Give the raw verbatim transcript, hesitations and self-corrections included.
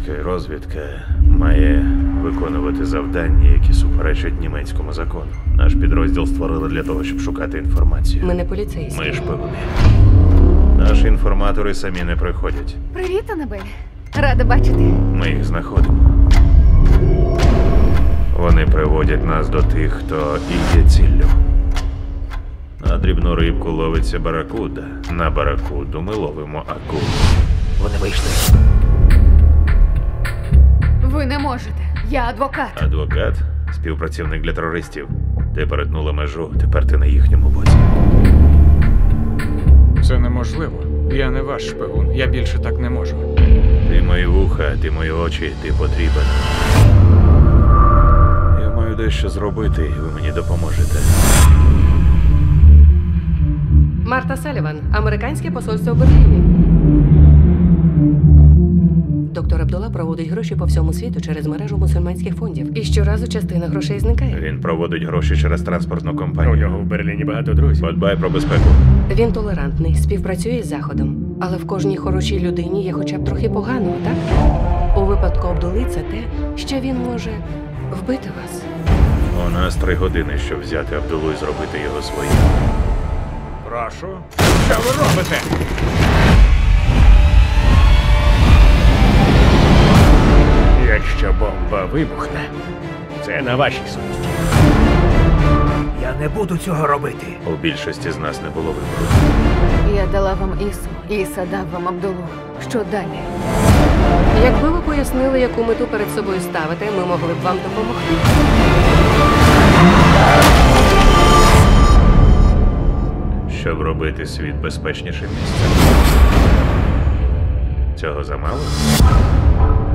Американська розвідка має виконувати завдання, які суперечать німецькому закону. Наш підрозділ створили для того, щоб шукати інформацію. Ми не поліцейські. Ми шпигуни. Наші інформатори самі не приходять. Привіт, Анабель. Рада бачити. Ми їх знаходимо. Вони приводять нас до тих, хто і є ціллю. На дрібну рибку ловиться баракуда. На баракуду ми ловимо акулу. Вони вийшли. Ви не можете. Я адвокат. Адвокат? Співпрацівник для терористів. Ти перетнула межу, тепер ти на їхньому боці. Це неможливо. Я не ваш шпигун. Я більше так не можу. Ти мої вуха, ти мої очі, ти потрібен. Я маю дещо зробити, і ви мені допоможете. Марта Саліван, американське посольство в Берліні. Доктор Абдулла проводить гроші по всьому світу через мережу мусульманських фондів. І щоразу частина грошей зникає. Він проводить гроші через транспортну У компанію. нього в Берліні багато друзів. Подбай про безпеку. Він толерантний, співпрацює з Заходом. Але в кожній хорошій людині є хоча б трохи поганого, так? У випадку Абдули це те, що він може вбити вас. У нас три години, щоб взяти Абдулу і зробити його своїм. Прошу. Що ви робите? Якщо бомба вибухне, це на вашій совісті. Я не буду цього робити. У більшості з нас не було вибору. Я дала вам Ісу, Іса дав вам Абдулу. Що далі? Якби ви пояснили, яку мету перед собою ставите, ми могли б вам допомогти. Щоб робити світ безпечнішим місцем. Цього замало?